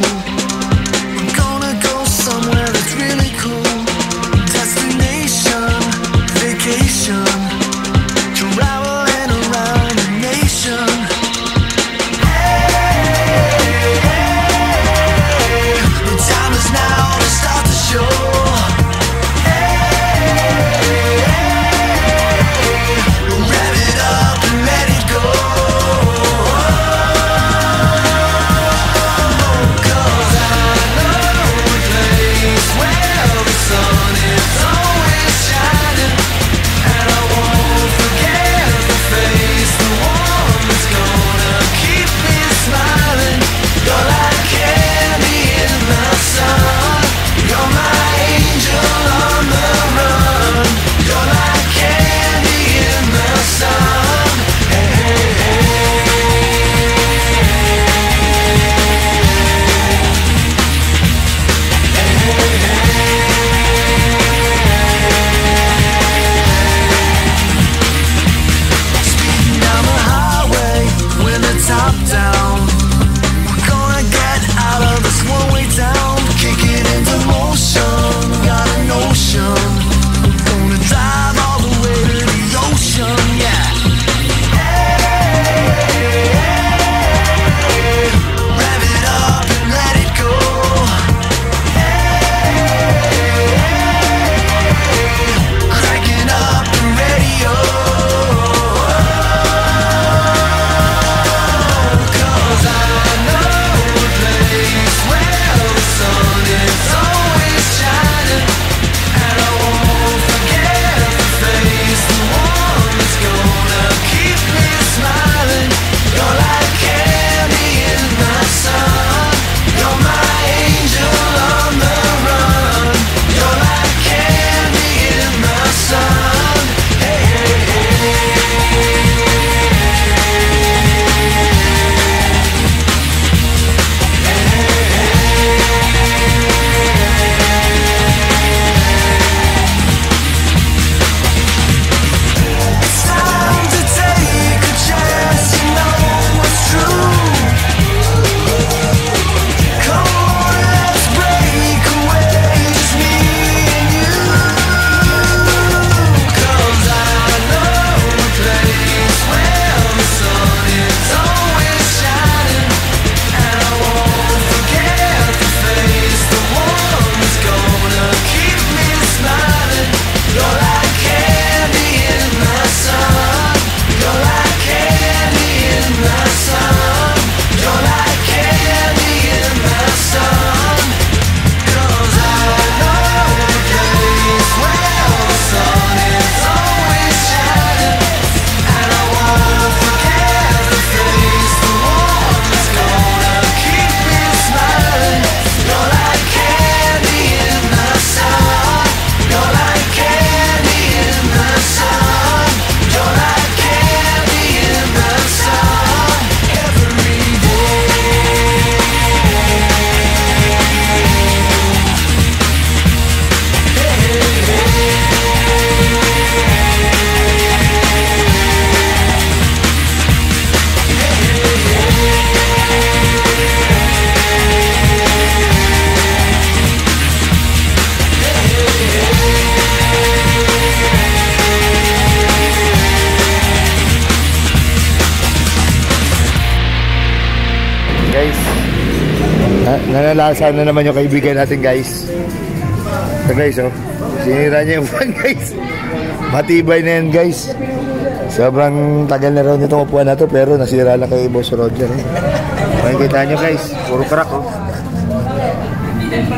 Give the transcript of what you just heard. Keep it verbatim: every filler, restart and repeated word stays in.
I'm gonna go somewhere that's really cool. Destination, vacation, traveling around the nation. Hey, hey, the time is now to start the show. Nanalasan na naman yung kaibigan natin, guys. So guys, oh, sinira niya yung upuan, guys. Matibay na yan, guys. Sobrang tagal na raw nitong upuan na to, pero nasira lang kay Boss Roger, eh. Makikita nyo, guys, puro crack, oh.